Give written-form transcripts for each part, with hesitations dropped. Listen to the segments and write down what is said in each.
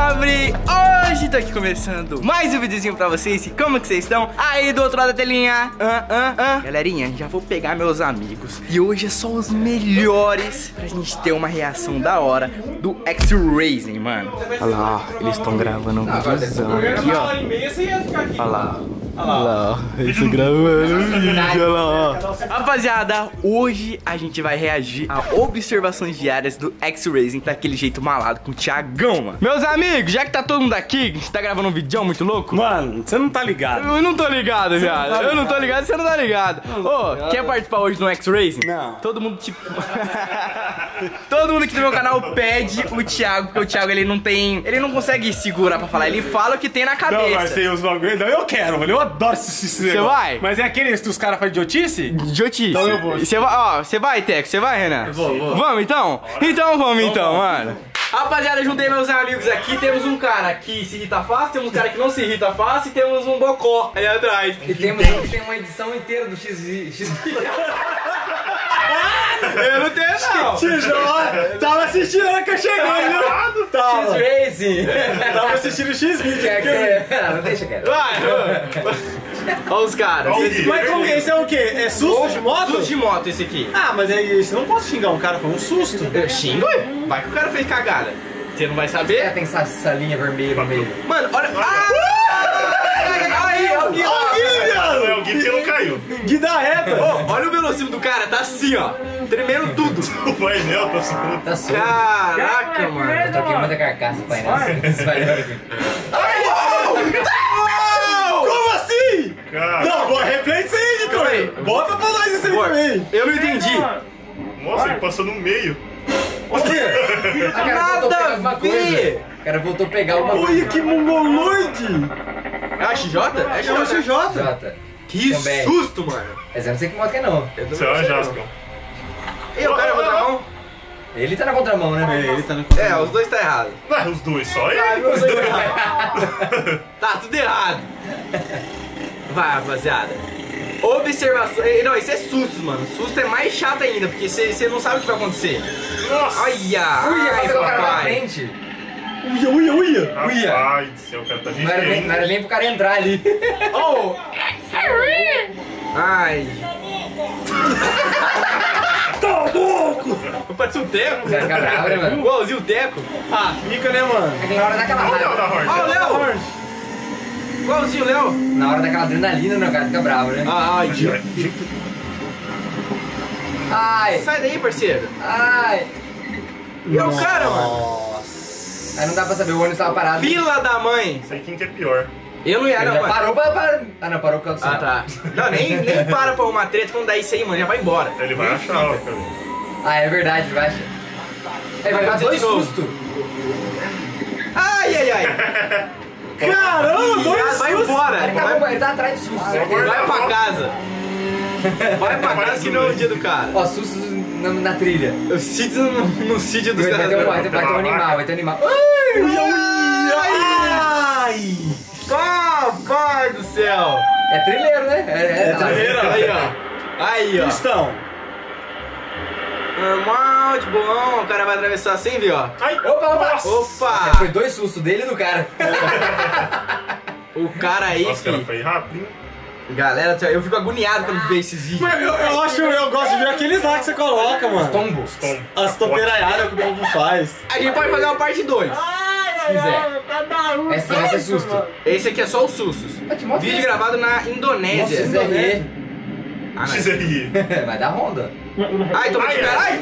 Salve! Hoje tô aqui começando mais um videozinho pra vocês. E como que vocês estão? Aí do outro lado da telinha. Galerinha, já vou pegar meus amigos. E hoje é só os melhores pra gente ter uma reação da hora do X-Racing, mano. Olha lá, ó, eles estão gravando um videozão aqui, ó. Olha lá. Olha lá, eles estão gravando um vídeo, olha lá, ó. Rapaziada, hoje a gente vai reagir a observações diárias do X-Racing daquele jeito malado com o Thiagão, mano. Meus amigos, já que tá todo mundo aqui, a gente tá gravando um vídeo muito louco. Mano, você não tá ligado. Eu não tô ligado, viado. Eu não tô ligado, você não tá ligado. Ô, quer participar hoje do X-Racing? Não. Todo mundo, tipo... Todo mundo aqui do meu canal pede o Thiago, porque o Thiago, ele não consegue segurar pra falar. Ele fala o que tem na cabeça. Não, mas tem os bagulhos. Eu quero, mano. Eu adoro esse Você vai? Mas é aqueles que os caras fazem idiotice? Idiotice. Então eu vou. Você vai, ó, você vai, Teco? Você vai, Renan? Eu vou. Vamos então? Então vamos então, mano. Rapaziada, juntei meus amigos aqui. Temos um cara que se irrita fácil, temos um cara que não se irrita fácil e temos um bocó ali atrás. E temos um que tem uma edição inteira do X. Eu não tenho, não. X, tava assistindo a hora que eu cheguei, viu? Tava. X-Racing. Tava assistindo o X-Video. Não deixa, cara. Vai. Olha os caras. Mas como que esse é o quê? É susto de moto? Susto de moto esse aqui. Ah, mas aí você não pode xingar um cara, foi um susto. Eu xingo, ué. Vai que o cara fez cagada. Você não vai saber? Tem essa linha vermelha no meio. Mano, olha. Aí, ó. É o Gui que não caiu. Gui da reta. Ô, olha o velocímetro do cara, tá assim, ó. Tremendo tudo. O painel tá subindo. Tá solto. Caraca, mano. Eu troquei muita carcaça, pai, né? Esse painel aqui. Como assim? Cara, Não, vou replay isso aí, Vitor. Bota pra nós isso aí também. Eu não entendi. nossa, ele passou no meio. O quê? O cara voltou a pegar alguma coisa. O cara voltou a pegar alguma coisa. Olha que mongoloide. É a XJ? É o XJ. Jota. Que Também. susto, mano. Mas eu não sei que moto que é não. Você é o Jaspion. E o cara na mão? Ele tá na contramão, né? Ele tá no É, os dois tá errado. Não, os dois, só ele. Os dois tá errado. Tá tudo errado. Vai, rapaziada. Observação. Não, isso é susto, mano. Susto é mais chato ainda, porque você não sabe o que vai acontecer. Nossa. Olha! Ai, Ui, o cara na papai. frente. Uia. Rapaz do céu, o cara tá Não era vivendo. nem pro cara entrar ali. Oh! Ai! Tá louco. Parece um teco. O cara fica bravo, né, mano? Igualzinho o teco. Ah, fica, né, mano? É que na hora daquela Olha o raiva. da Hornet. Ó, o Léo! Igualzinho o Léo. Na hora daquela adrenalina, né? O cara fica bravo, né? Ai, Ai, sai daí, parceiro. ai. E é o cara, mano. Aí não dá pra saber, o ônibus tava parado. Fila da mãe. Não sei quem que é pior. Eu não ia, Ele não, já mano. parou pra... Ah, não, parou por causa do Ah, sinal. tá. Não, nem para pra uma treta quando dá isso aí, mano. Já vai embora. Ele vai achar, ó, cara. Ah, é verdade, vai. Ele vai dar fazer dois de novo. sustos. Ai. Caramba, dois Vai sustos. embora. Ele tá atrás de sustos. certeza. Vai pra casa. Vai pra casa que não é o dia do cara. Ó, sustos na trilha. O sítio no sítio dos Vai caras. ter um animal, vai ter um animal. Ai. Papai do céu. É trilheiro, né? É trilheiro. Aí, ó. Aí, ó. Cristão. Normal, de bom. O cara vai atravessar assim, viu, ó. Ai, Opa! Opa. Foi dois sustos dele e do cara. O cara aí, nossa, cara, filho. foi rápido, hein? Galera, eu fico agoniado quando vejo esses vídeos. Mas eu gosto de ver aqueles lá que você coloca, mano. Tombos. Tom. As topeiraiadas que o povo faz. A gente pode fazer uma parte 2. Se quiser. Essa vai ser susto. Esse aqui é só os sustos. Que moto é Vídeo essa? gravado na Nossa, Indonésia. XRE. Ah, não. XRI. Vai dar Honda. Ai, toma de caralho.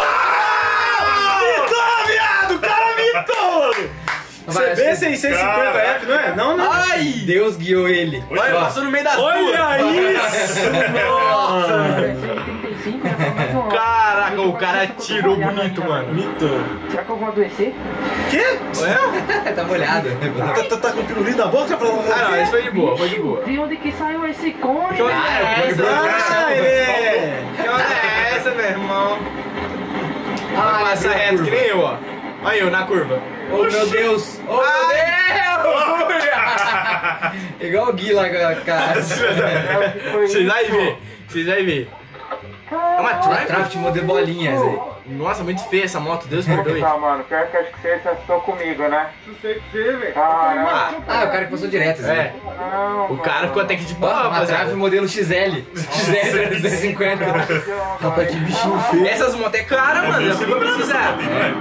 Mitou, viado! O cara mitou! CB650F, não é? Não. Ai! Deus guiou ele. Olha, passou no meio das duas. Olha isso! Nossa! Caraca, o cara tirou bonito, mano. Mitou. Será que eu vou adoecer? Quê? É? Tá molhado. Tá com o pirulinho da boca pra Ah, não, esse foi de boa, foi de boa. De onde que saiu esse cone? Que onda é essa? Ah, ele! Que onda é essa, meu irmão? Ai, Passa abriu a reto, que curva. nem eu, ó. Olha eu na curva. Oh, meu Deus! Oh, meu Deus! Igual o Gui lá com a cara. Vocês vai ver. Vocês vai ver. É uma Draft modelo bolinhas aí. Nossa, muito feia essa moto, Deus me perdoe. Tá, mano, pior que acho que você assustou comigo, né? Assustei com você, velho. Caramba. Ah, o cara que passou direto, assim. É. Não, O cara ficou até aqui de Ó, boa, uma trave rapaziada. modelo XL. XL 250. Rapaz, que bichinho feio. Essas motos é cara, mano. Eu fui pra pesquisar.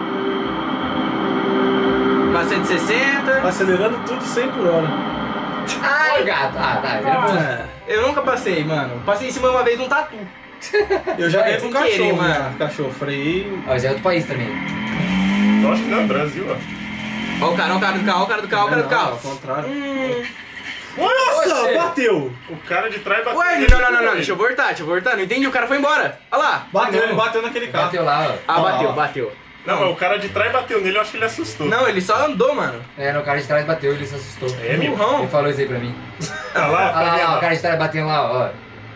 Pra 160. Acelerando tudo 100 por hora. Ai, gato. Ah, tá. Ele é bom. Eu nunca passei, mano. Passei em cima uma vez de um tatu. Eu já ganhei com sem cachorro, querer, mano. mano. Cachorro, freiei. Ó, esse é outro país também. Eu acho que não é Brasil, ó. Ó o cara do carro, o cara do carro, o cara do Não, carro. ao contrário. Nossa, Nossa, bateu. O cara de trás bateu. Ué, não, deixa eu voltar. Não entendi, o cara foi embora. Olha lá. Bateu, ele bateu naquele carro. Bateu lá, ó. Ah, Ó. bateu. Não, mas o cara de trás bateu nele, eu acho que ele assustou. Não, ele só andou, mano. É, no cara de trás bateu, ele se assustou. É, meu. Burrão. Ele falou isso aí pra mim. Olha lá, Olha tá lá, ó, o vendo? cara de trás batendo lá, ó.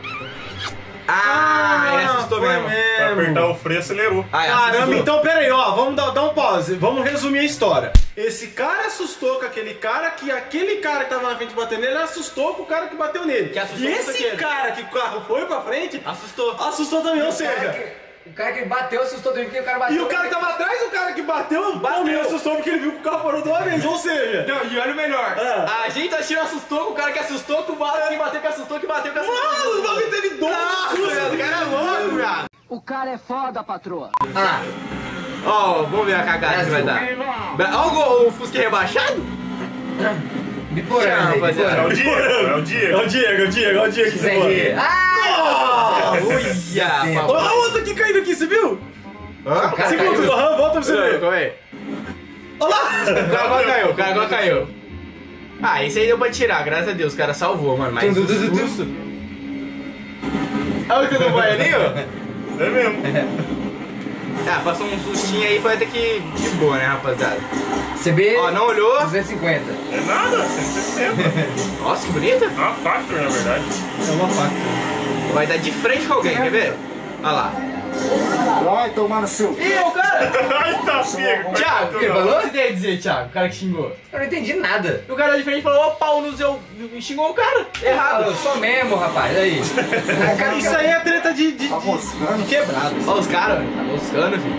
Ah, ele assustou foi mesmo. Pra apertar o freio, acelerou. Ah, Caramba, assustou. então pera aí, ó, vamos dar um pause, vamos resumir a história. Esse cara assustou com aquele cara, que aquele cara que tava na frente batendo nele assustou com o cara que bateu nele. Que assustou e com esse aquele. cara que o carro foi pra frente, Assustou. assustou também, ou seja... O cara que bateu assustou também, porque o cara bateu. E o cara que tava atrás, o cara que bateu, também assustou porque ele viu que o carro parou de uma vez, ou seja... Não, e olha o melhor. Ah. A gente assustou com o cara que assustou, com o bala que bateu, que assustou, que bateu, que assustou. Mano, o bagulho teve dois Nossa, o cara é louco, cara. O cara é foda, patroa. Ah, Ó, vamos ver a cagada que vai dar. Ó o Fusca rebaixado. Biporã, Não, aí, rapaziada. É o Biporã. Diego, é o Diego. É o Diego que você XR. Ah! Uia, Olha a outra aqui caindo aqui, você viu? Hã? Cara, Segundo, caiu. aham, volta pra você ver. Calma aí. Olha lá! O cara agora caiu. Ah, esse aí deu pra tirar, graças a Deus, o cara salvou, mano. Mas o susto... Olha o que não vai ali, ó. É mesmo. Ah, passou um sustinho aí, foi até que de boa, né, rapaziada? CB Ó, não olhou. 250. É nada, 160. Nossa, que bonita. É uma Factor, na verdade. É uma faca. Vai dar de frente com alguém, quer ver? Olha lá. Vai tomar no seu. Ih, o cara! Ai, tá pego. Thiago, o que falou? você tem a dizer, Thiago? O cara que xingou. Eu não entendi nada. E o cara de frente falou, ó, pau no seu... Xingou o cara. Errado. Eu sou mesmo, rapaz. Aí. Isso aí é treta de quebrado. Ó os caras, tá moscando, filho.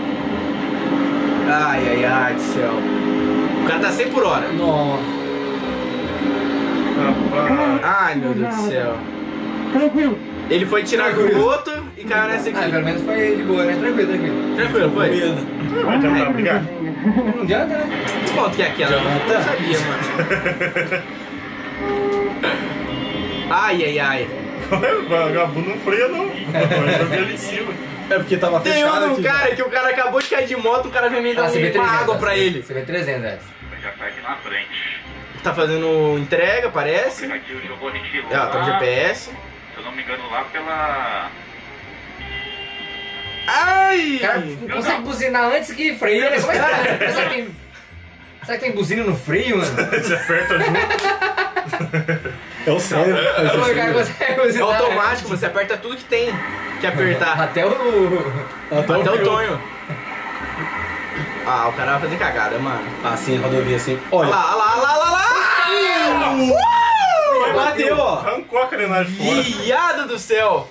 Ai, do céu. O cara tá 100 por hora. Nossa. Rapaz. Ai, meu Deus do céu. Tranquilo. Ele foi tirar com o outro e caiu nessa Ah, aqui. pelo menos foi de boa, né? Tranquilo, tranquilo. Tranquilo, foi? Medo. Vai tentar brigar? Não adianta, né? Que ponto que é aquela? Eu não sabia, mano. Ai. O vagabundo não freia, não. Eu joguei ele em cima. É porque tava Tem fechado um aqui. cara que o cara acabou de cair de moto, o cara vem me dar Ah, CB300. uma água pra ele. CB300, é. Já tá aqui na frente. Tá fazendo entrega, parece. O aplicativo jogou a gente É, ó, tá no lá, GPS. se eu não me engano, lá pela... Ai! O cara consegue buzinar antes que freia, né? Como é que é? Será que tem buzina no freio, mano? Você aperta junto. É o cérebro. Como é que o cara consegue É buzinar? automático, você aperta tudo que tem que apertar. Até o... Até o Tonho. Ah, o cara vai fazer cagada, mano. Assim, rodovia assim. Olha Olha. lá. Bateu, ó. Arrancou a carenagem fora. Viado do céu.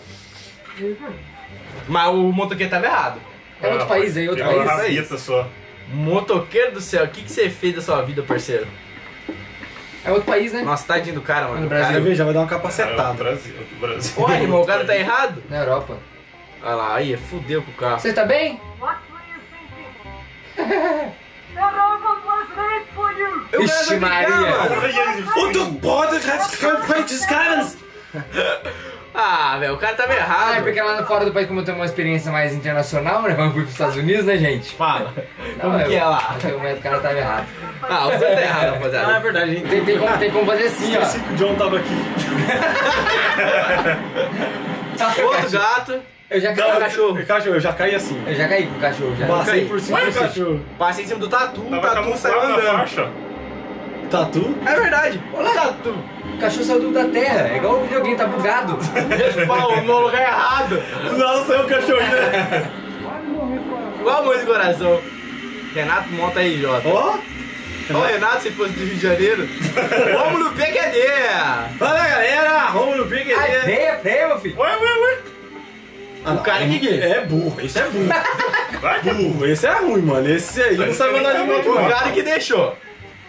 Mas o motoqueiro tava errado. É outro país aí, outro Pegou país. uma rabita só. Motoqueiro do céu, o que você fez da sua vida, parceiro? É outro país, né? Nossa, tadinho do cara, mano. No O Brasil. cara- Vai ver, já vai dar uma É o capacetada. Brasil. O Brasil. Olha, irmão, o cara tá errado. Na Europa. Olha lá, aí, fudeu com o carro. Você tá bem? Eu Ixi, quero brigar, Maria. mano. Und du Bordes Caras! Ah, velho, o cara tava Ah, é errado. porque lá fora do país, como eu tenho uma experiência mais internacional, né? Quando eu fui pros Estados Unidos, né, gente? Fala. Como que é lá? O cara tava errado. Ah, o senhor tá errado, Ah, é rapaziada. verdade, gente. Tem como fazer assim, ó. Esqueci que o John tava aqui. Outro gato. Eu já caí com o cachorro. Cachorro, eu já caí assim. Eu já caí com o cachorro, já. Passei por cima do cachorro. Passei em cima do tatu, o Tava tatu saiu camuflado na andando. faixa. Tatu? É verdade, olha o tatu. O cachorro saiu da terra, é igual o videogame, tá bugado. Pau, no lugar errado. Nossa, saiu o cachorrinho, né? Igual a mãe do coração. Renato, monta aí, Jota. Ó. Ó, Renato, se fosse do Rio de Janeiro. Vamos no PQD. Fala, galera. Vamos no Big Ai, freia, meu filho. Ué. O cara que é burro, isso é burro. Vai que é burro. Esse é ruim, mano. Esse aí não sabe andar de moto, O não. cara que deixou.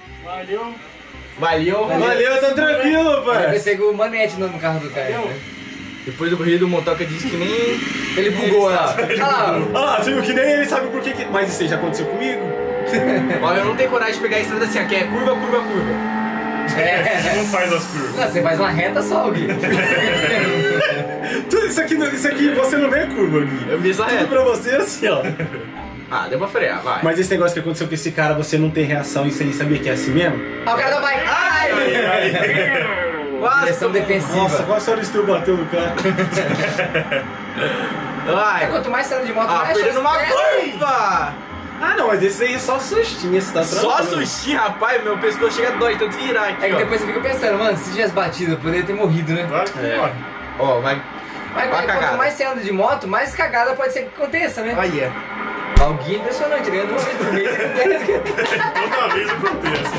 Valeu. Valeu, tá tranquilo, Eu pai. pensei que o Manete no carro do cara. Né? Depois do corrido, o Motoca disse que nem ele bugou lá. Olha lá. Olha lá, você viu que nem ele sabe por que. Mas isso aí já aconteceu comigo. Olha, eu não tenho coragem de pegar a estrada assim, aqui é curva. É. Não faz as curvas. Não, você faz uma reta só, Gui. Tudo isso aqui você não vê curva, Gui. Eu vi essa Tudo reta. pra você é assim, ó. Ah, deu pra frear, vai. Mas esse negócio que aconteceu com esse cara, você não tem reação e você sabia que é assim mesmo? Ah, o cara não vai. Ai! Direção defensiva. Nossa, quase só o Stu bateu no cara. Vai. Quanto mais saindo de moto, Ah, mais perdendo chance uma tem. curva. Ah, não, mas esse aí é só sustinho, esse tá Só tranquilo. sustinho, rapaz, meu pescoço chega a dói, tanto virar aqui, É que ó. depois você fica pensando, mano, se tivesse batido, eu poderia ter morrido, né? Claro que morre. Ó, vai. Mas Vai cagada. quanto mais você anda de moto, mais cagada pode ser que aconteça, né? Aí é. Alguém é impressionante, ele anda uma vez por mês. Toda vez acontece.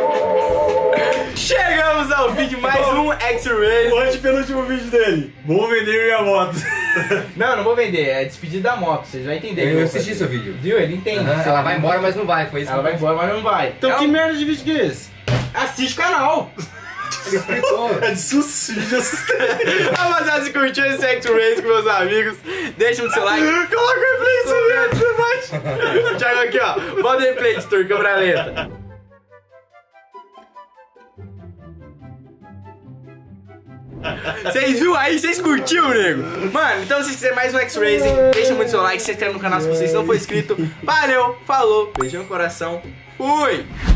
Chegamos ao fim de mais um X-Ray. O antepenúltimo vídeo dele. Vou vender minha moto. Não vou vender, é despedida da moto, vocês vão entender. o que Eu vou assisti fazer. seu vídeo. Viu? Ele entende. Ela vai embora, mas não vai, foi isso. Ela vai embora, mas não vai. Então que merda de vídeo que é esse? Assiste o canal. Ele explicou. É de suicídio. Rapaziada, se curtiu esse X-Race com meus amigos, deixa o seu like. Coloca o replay isso aí, Thiago aqui, ó. Bota o replay, editor, câmera lenta. Vocês viram aí? Vocês curtiram, nego? Mano, então se quiser mais um X-Racing, deixa muito seu like, se inscreve no canal se vocês não for inscrito. Valeu, falou, beijão no coração, fui!